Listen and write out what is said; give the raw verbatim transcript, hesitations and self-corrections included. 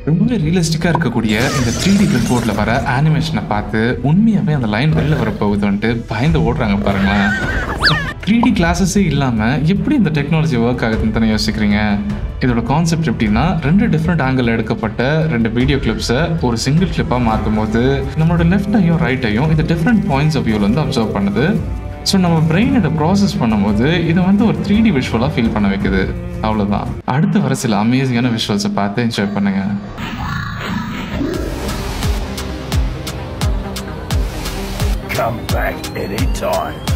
ரொம்பவே ரியலிஸ்டிக்கா இருக்கக்கூடிய இந்த த்ரீ டி கிளிப்போர்ட்ல வர அனிமேஷனை பார்த்து உண்மையாவே அந்த லைன் வெளில வரப்போகுதுன்ட்டு பயந்து ஓடுறாங்க பாருங்களேன். த்ரீ டி கிளாஸஸே இல்லாமல் எப்படி இந்த டெக்னாலஜி ஒர்க் ஆகுதுன்னு தானே யோசிக்கிறீங்க. இதோட கான்செப்ட் எப்படின்னா, ரெண்டு டிஃப்ரெண்ட் ஆங்கிள் எடுக்கப்பட்ட ரெண்டு வீடியோ கிளிப்ஸை ஒரு சிங்கிள் கிளிப்பாக மாற்றும் போது நம்மளோட லெஃப்டையும் ரைட்டையும் இது டிஃப்ரெண்ட் பாயிண்ட்ஸ் ஆஃப் வியூவில் வந்து அப்சர்வ் பண்ணுது. ஸோ நம்ம பிரெயின் இதை ப்ராசஸ் பண்ணும்போது இதை வந்து ஒரு த்ரீ டி விஷுவலாக ஃபீல் பண்ண வைக்குது. அவ்வளோதான். அடுத்து வர சில அமேசிங்கான விஷுவல்ஸை பார்த்து என்ஜாய் பண்ணுங்க. Come back anytime.